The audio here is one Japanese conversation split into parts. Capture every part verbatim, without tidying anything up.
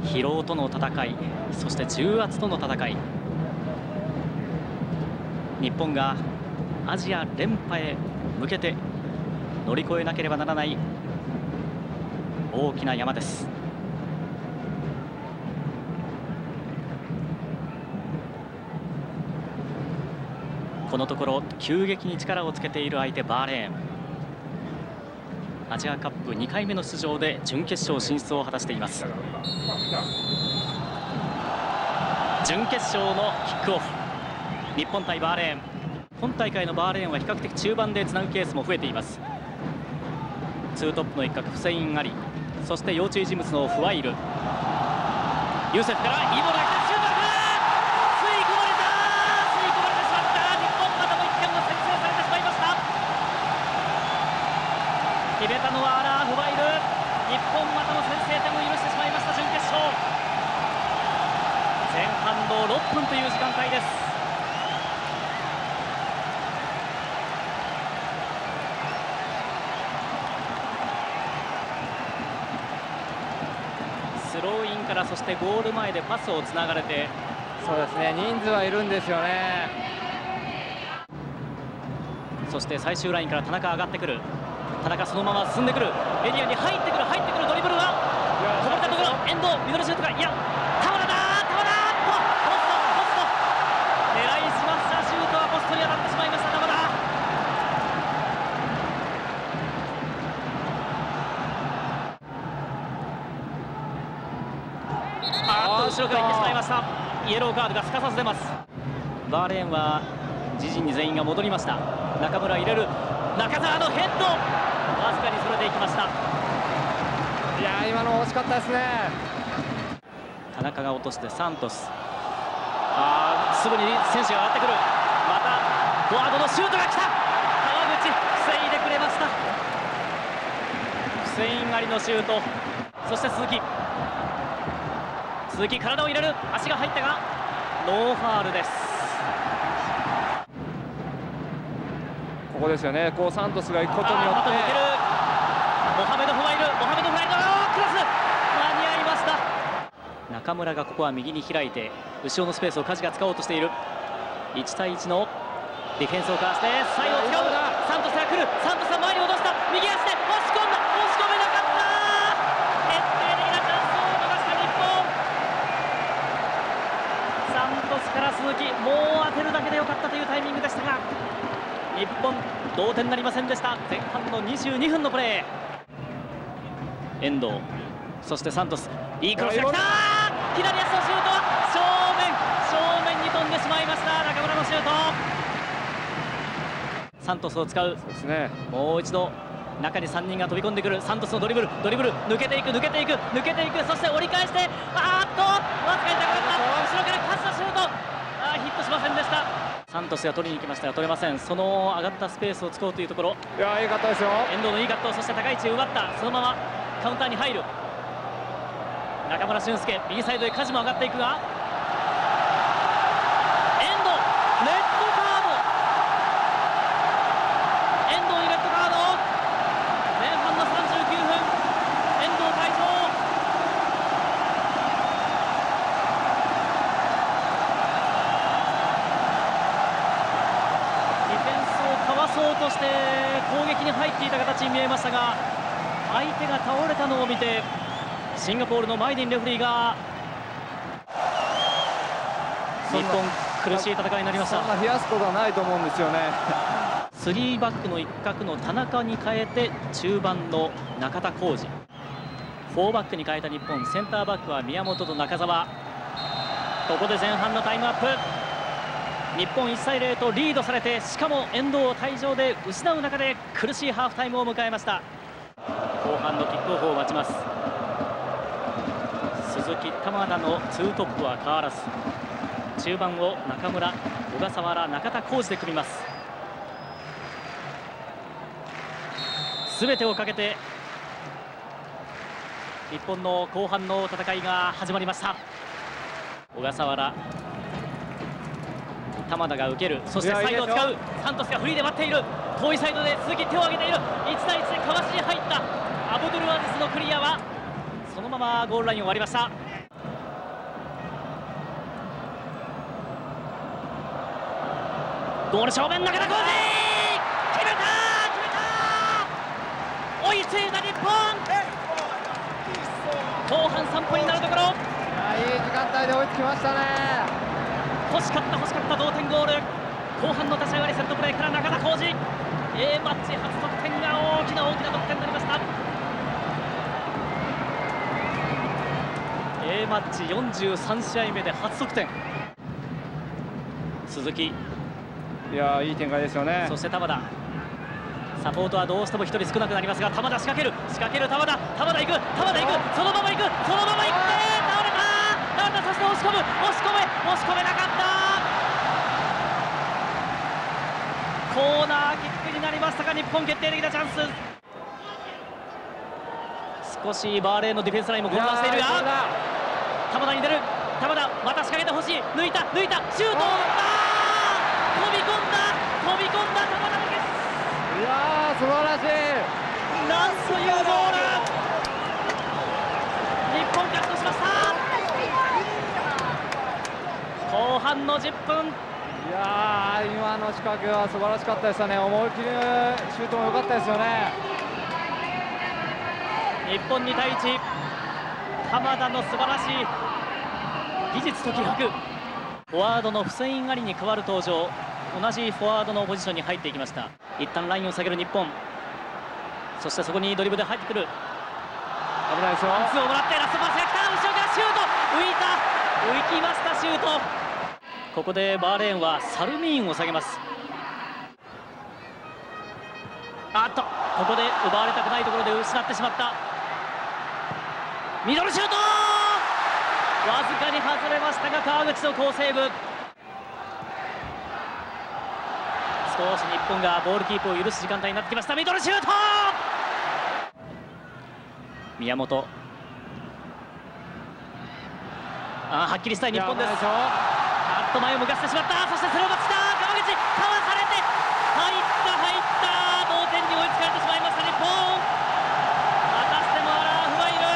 疲労との戦い、そして重圧との戦い、日本がアジア連覇へ向けて乗り越えなければならない大きな山です。このところ急激に力をつけている相手バーレーン、アジアカップにかいめの出場で準決勝進出を果たしています。準決勝のキックオフ、日本対バーレーン。今大会のバーレーンは比較的中盤でつなぐケースも増えています。ツートップの一角フセイン・アリ、そして要注意人物のフワイル、ユーセフからいいボールが来た、シュートが来た、吸い込まれた、吸い込まれてしまった。日本またもいってんを先制されてしまいました。決めたのはアラー・フワイル。日本またも先制点を許してしまいました。準決勝前半のろっぷんという時間帯です。スローインから、そしてゴール前でパスをつながれて、 そうですね、人数はいるんですよね。 そして最終ラインから田中上がってくる。田中そのまま進んでくる、エリアに入ってくる、入ってくる、ドリブルはこぼれたところ、遠藤ミドルシュートが、いや田村だ、田村とポスト、ポスト狙いすましたシュートはポストに当たってしまいました。田村、あーっと後ろから行ってしまいました。イエローカードがすかさず出ます。バーレーンは自陣に全員が戻りました。中村入れる、中澤のヘッド、わずかにそれていきました。 いやー、今の惜しかったですね。 田中が落としてサントス、あーすぐに選手が上がってくる、またフォワードのシュートが来た、川口防いでくれました。フセイン・アリのシュート、そして鈴木、鈴木体を入れる、足が入ったがノーファールです。 ここですよね、こうサントスが行くことによって、 モハメド・フワイル、モハメド・フワイルのクロス、間に合いました。中村がここは右に開いて、後ろのスペースを梶が使おうとしている。いち対いちのディフェンスをかわしてサイドを使う、サントスが来る、サントスが前に戻した、右足で押し込んだ、押し込めなかった、決定的なチャンスを逃した日本。サントスから鈴木、もう当てるだけでよかったというタイミングでしたが、日本同点になりませんでした。前半のにじゅうにふんのプレー、遠藤、そしてサントス、いいクロスが来た、左足のシュートは正面、正面に飛んでしまいました。中村のシュート、サントスを使う、 そうですね、 もう一度中にさんにんが飛び込んでくる、サントスのドリブル、ドリブル抜けていく、抜けていく、抜けていく、そして折り返して、あーっとわずかに高かった、後ろからパスのシュート、あーヒットしませんでした。サントスが取りに行きましたが取れません。その上がったスペースを使おうというところ、 いやー、いいかったですよ。 遠藤のいいカット、そして高い位置を奪った、そのままカウンターに入る中村俊輔、右サイドへ梶も上がっていくが、遠藤レッドカード、遠藤にレッドカード、前半のさんじゅうきゅうふん、遠藤退場。そうとして攻撃に入っていた形に見えましたが、相手が倒れたのを見てシンガポールのマイディンレフェリーが、日本苦しい戦いになりました。 そんな冷やすことはないと思うんですよね。 スリーバックの一角の田中に変えて中盤の中田浩二、フォーバックに変えた日本、センターバックは宮本と中澤。ここで前半のタイムアップ、日本いちたいゼロとリードされて、しかも遠藤を退場で失う中で苦しいハーフタイムを迎えました。後半のキックオフを待ちます。鈴木、玉田のツートップは変わらず、中盤を中村、小笠原、中田浩二で組みます。全てをかけて日本の後半の戦いが始まりました。小笠原、玉田が受ける、そしてサイドを使う、サントスがフリーで待っている、遠いサイドで鈴木手を挙げている、いち対いちでかわしに入ったアブドゥルアジズのクリアはそのままゴールラインを割りました。 ゴール正面、中田浩二決めた決めた、追いついた日本。後半さんぷんになるところ、 いやいい時間帯で追いつきましたね。 欲しかった欲しかった同点ゴール。後半の立ち上がり、セットプレーから中田浩二、 A マッチ初得点が大きな大きな得点になりました。 A マッチよんじゅうさんしあいめで初得点。鈴木、 いやいい展開ですよね。 そして玉田、サポートはどうしてもひとり少なくなりますが、玉田仕掛ける仕掛ける、玉田玉田行く玉田行く、そのまま行くそのまま行って倒れた倒れた、そして押し込む押し込め押し込めなかった。コーナーキックになりましたが、日本決定的なチャンス。少しバーレーンのディフェンスラインも混乱しているが、玉田に出る、玉田また仕掛けてほしい、抜いた抜いたシュートを打った、飛び込んだ飛び込んだ玉田です。 いやー素晴らしい、 なんというゴール。日本勝ち越しました。後半のじゅっぷん、 いやー今の仕掛けは素晴らしかったですよね。思い切りシュートも良かったですよね。 日本にたいいち、玉田の素晴らしい技術と気迫。フォワードのフセイン・アリに代わる登場、同じフォワードのポジションに入っていきました。一旦ラインを下げる日本、そしてそこにドリブルで入ってくる、 危ないですよ。 パンツをもらってラストパスが来た、後ろからシュート、浮いた浮きましたシュート。ここでバーレーンはサルミーンを下げます。あっとここで奪われたくないところで失ってしまった。ミドルシュート、わずかに外れましたが川口の好セーブ。少し日本がボールキープを許す時間帯になってきました。ミドルシュート、宮本、あはっきりしたい日本です。あっと前を向かせてしまった。そしてスローバックした川口、かわされて入った入った、同点に追いつかれてしまいました日本。またしてもアラーフがいる。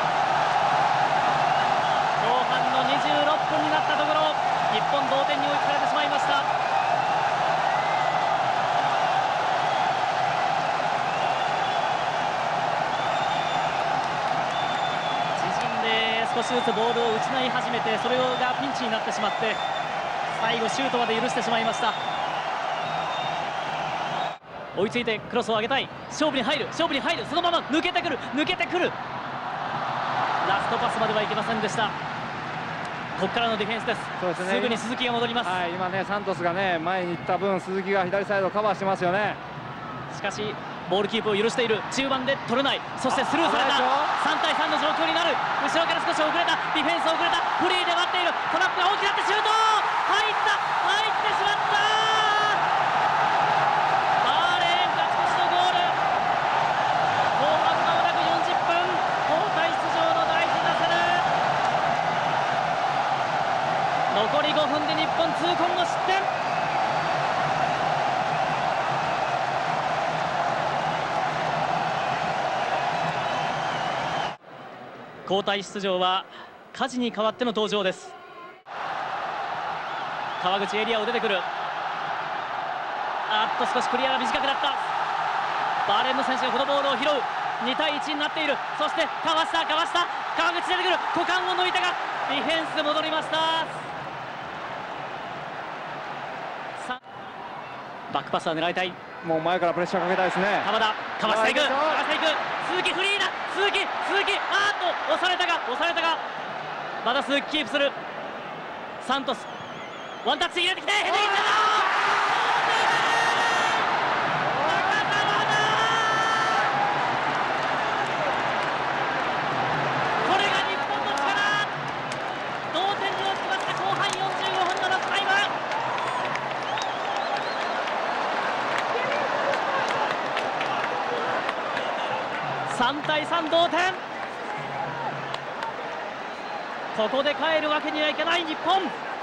後半のにじゅうろっぷんになったところ、日本同点に追いつかれてしまいました。少しずつボールを失い始めて、それがピンチになってしまって、最後シュートまで許してしまいました。追いついてクロスを上げたい、勝負に入る勝負に入る、そのまま抜けてくる抜けてくる、ラストパスまではいけませんでした。ここからのディフェンスです。そうですね、すぐに鈴木が戻ります。 はい、今ねサントスがね前に行った分、鈴木が左サイドをカバーしてますよね。 しかしボールキープを許している、中盤で取れない、そしてスルーされた、さんたいさんの状況になる、後ろから少し遅れた、ディフェンス遅れた、フリーで待っている、トラップが大きくなってシュート、入った入ってしまった。バーレーン勝ち越しのゴール。後半まもなくよんじゅっぷん、交代出場の大事なセル。残りごふんで日本痛恨の失点。交代出場は梶に代わっての登場です。川口エリアを出てくる。あっと少しクリアが短くなった。バーレーンの選手がこのボールを拾う。にたいいちになっている。そしてかわしたかわした川口出てくる。股間を抜いたがディフェンスで戻りました。さあバックパスは狙いたい。 もう前からプレッシャーかけたいですね。 玉田かわしていくかわしていく、鈴木フリーだ、鈴木鈴木、あーっと押されたが押されたがまだ鈴木キープする。サントスワンタッチ入れてきてヘディングシュート、これが日本の力。同点に追いつきました。後半よんじゅうごふんのラストタイム。さんたいさん同点。ここで帰るわけにはいかない日本。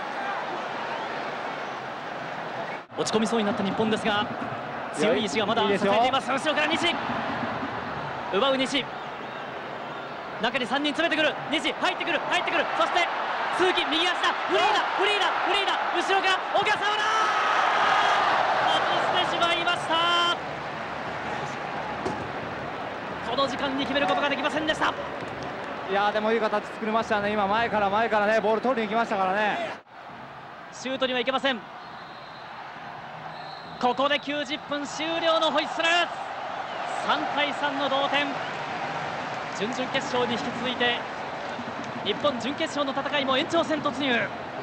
落ち込みそうになった日本ですが、強い意志がまだ支えています。後ろから西奪う西、中にさんにん詰めてくる西、入ってくる入ってくる、そして鈴木右足だ、フリーだフリーだフリーだ、後ろから小笠原の時間に決めることができませんでした。 いやーでもいい形作りましたね。今前から前からねボール取りに行きましたからね。 シュートにはいけません。ここできゅうじゅっぷん終了のホイッスル。さんたいさんの同点。準々決勝に引き続いて日本準決勝の戦いも延長戦突入。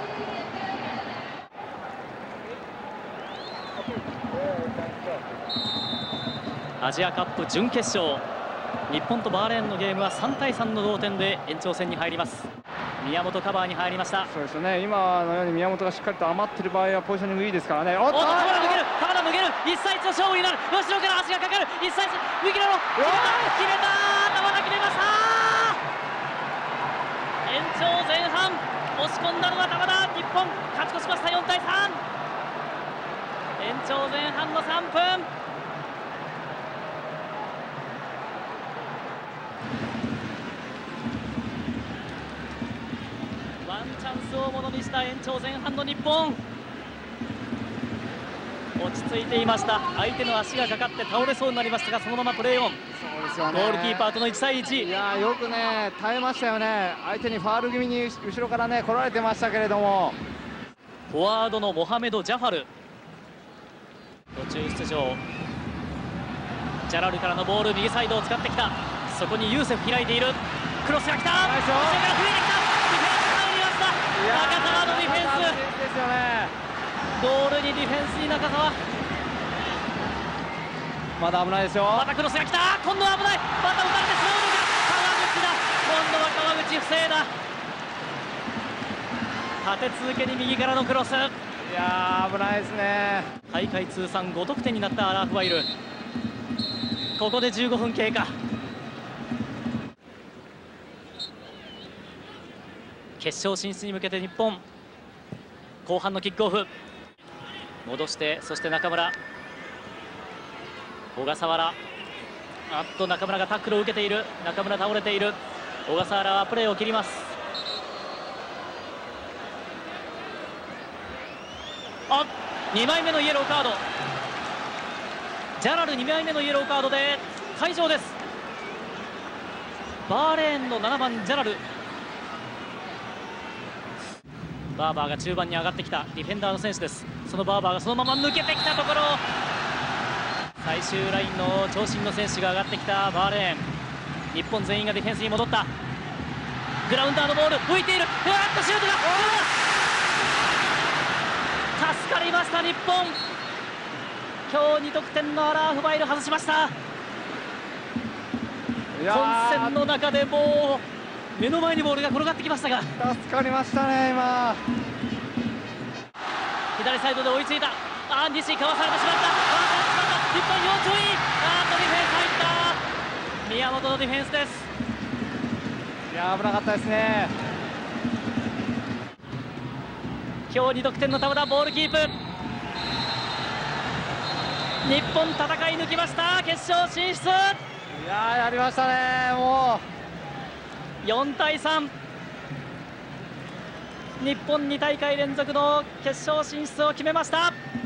アジアカップ準決勝、日本とバーレーンのゲームはさんたいさんの同点で延長戦に入ります。宮本カバーに入りました。 そうですね、今のように宮本がしっかりと余ってる場合はポジショニングいいですからね。おっとおっと鎌田抜ける、鎌田抜ける、いちたいいちの勝負になる。後ろから足がかかる、いちたいいち、右の決めた決めた鎌田決めました。延長前半押し込んだのは鎌田。日本勝ち越しました。よんたいさん。延長前半のさんぷん。ワンチャンスをものにした延長前半の日本。落ち着いていました。相手の足がかかって倒れそうになりましたが、そのままプレーオン。 そうですよね、 ゴールキーパーとのいちたいいち。 いやーよくね耐えましたよね。相手にファール気味に後ろからね来られてましたけれども、 フォワードのモハメド・ジャファル途中出場。ジャラルからのボール、右サイドを使ってきた。そこにユーセフ開いている。クロスが来た。 ナイスよ。 後ろから増えてきた。ディフェンス入りました。中澤のディフェンスですよね。 ゴールにディフェンスに中澤。 まだ危ないですよ。 またクロスが来た。今度は危ない。また打たれてしまうのか。川口だ。今度は川口防いだ。立て続けに右からのクロス。 いやー危ないですね。 大会通算ご得点になったアラーフワイル。ここでじゅうごふん経過。決勝進出に向けて日本後半のキックオフ。戻して、そして中村、小笠原、あっと中村がタックルを受けている。中村倒れている。小笠原はプレーを切ります。あ、にまいめのイエローカード。ジャラルにまいめのイエローカードで退場です。バーレーンのななばんジャラル。バーバーが中盤に上がってきた。ディフェンダーの選手です。そのバーバーがそのまま抜けてきたところ、最終ラインの長身の選手が上がってきたバーレーン。日本全員がディフェンスに戻った。グラウンダーのボール浮いている。うわっとシュートが助かりました日本。今日に得点のアラーフバイル外しました。混戦の中でもう目の前にボールが転がってきましたが、 助かりましたね今。 左サイドで追いついた。あー西かわされてしまった。日本要注意。あーっとディフェンス入った。宮本のディフェンスです。 いや危なかったですね。 今日に得点の玉田、ボールキープ。日本戦い抜きました。決勝進出。 いやーやりましたね。もうよんたいさん。日本に大会連続の決勝進出を決めました。